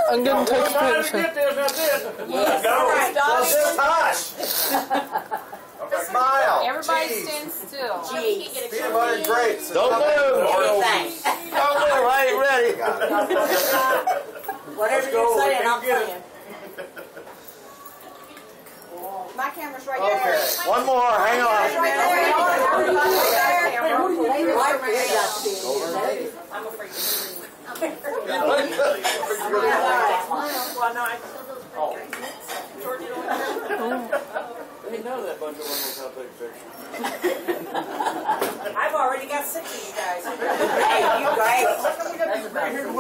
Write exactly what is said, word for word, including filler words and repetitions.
I'm gonna take a picture. Get this, that's it. Yes. Go. All right, That's just Tosh. Okay, smile. Everybody Cheese. stand still. Cheese. Peanut butter and grapes. Don't move. Anything. Don't move. I ain't ready. Whatever Let's go. you're saying, We I'm can get it. saying. My camera's right Okay, there. one more. Hang on. Right there. Right there. I'm afraid to They know that bunch of women will take a picture. I've already got six of you guys. Hey, you great.